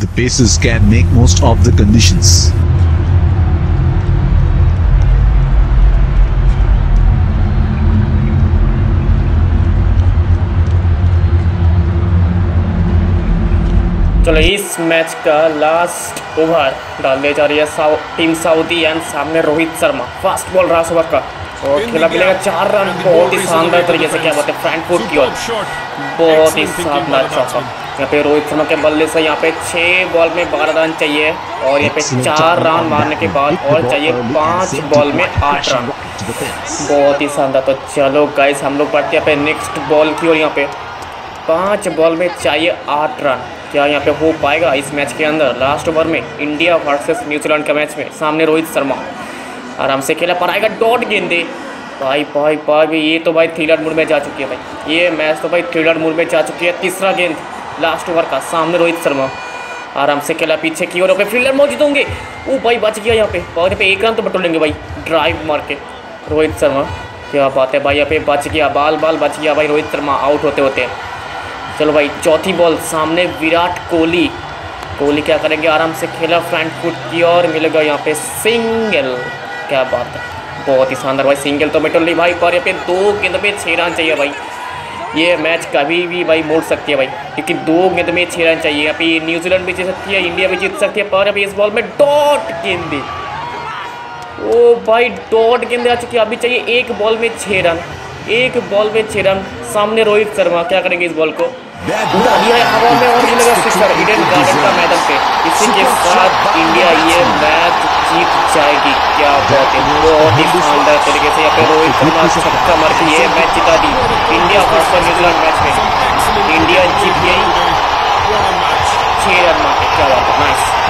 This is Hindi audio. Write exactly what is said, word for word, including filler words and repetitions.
The Pacers can make most of the conditions. चलो इस मैच का लास्ट ओवर डालने जा रही है साउ, टीम सऊदी एंड सामने रोहित शर्मा। फास्ट बॉल रहा ओवर का और खेला मिलेगा चार रन। बहुत ही शानदार तरीके से क्या बोलते हैं फ्रैंकफर्ट की ओर बहुत ही शानदार चौका। यहाँ पे रोहित शर्मा के बल्ले से यहाँ पे छः बॉल में बारह रन चाहिए और यहाँ पे चार रन मारने के बाद और चाहिए पाँच बॉल में आठ रन। बहुत ही शानदार। तो चलो गाइस हम लोग बढ़ते हैं पे नेक्स्ट बॉल की और यहाँ पे पाँच बॉल में चाहिए आठ रन। क्या यहाँ पे हो पाएगा इस मैच के अंदर? लास्ट ओवर में इंडिया वर्सेस न्यूजीलैंड का मैच में सामने रोहित शर्मा आराम से खेला पर आएगा डॉट गेंदे। भाई भाई भाई ये तो भाई थ्रिलर मूड में जा चुकी है भाई। ये मैच तो भाई थ्रिलर मूड में जा चुकी है। तीसरा गेंद लास्ट ओवर का सामने रोहित शर्मा आराम से खेला पीछे की ओर। फील्डर मौजूद होंगे। वो भाई बच गया यहाँ पे और यहाँ पे एक रन तो बटोलेंगे भाई ड्राइव मार के रोहित शर्मा। क्या बात है भाई, यहाँ पे बच गया बाल बाल बच गया भाई रोहित शर्मा आउट होते होते। चलो भाई चौथी बॉल सामने विराट कोहली। कोहली क्या करेंगे? आराम से खेला फ्रंट फुट की और मिलेगा यहाँ पे सिंगल। क्या बात है, बहुत ही शानदार भाई। सिंगल तो मिटल नहीं भाई पर यहाँ पे दो गेंद पे छः रन चाहिए भाई। ये मैच कभी भी भाई मोड़ सकती है भाई क्योंकि दो गेंद में छः रन चाहिए। यहाँ पे न्यूजीलैंड भी जीत सकती है, इंडिया भी जीत सकती है पर अभी इस बॉल में डॉट गेंदे। ओ भाई डॉट गेंदे आ चुकी है। अभी चाहिए एक बॉल में छः रन, एक बॉल में छः रन। सामने रोहित शर्मा क्या करेंगे? इस बॉल को उड़ा दिया है हवा में और मिलेगा सिक्सर ईडन गार्डन का मैदान पे। इसी के साथ इंडिया ये मैच जीत जाएगी। क्या बात है, बहुत ही शानदार तरीके से यहाँ पे रोहित शर्मा छक्का मार के ये मैच जिता दी। इंडिया वर्सेस न्यूजीलैंड मैच में इंडिया जीत गई छः रन मार के। क्या बात है, नाइस।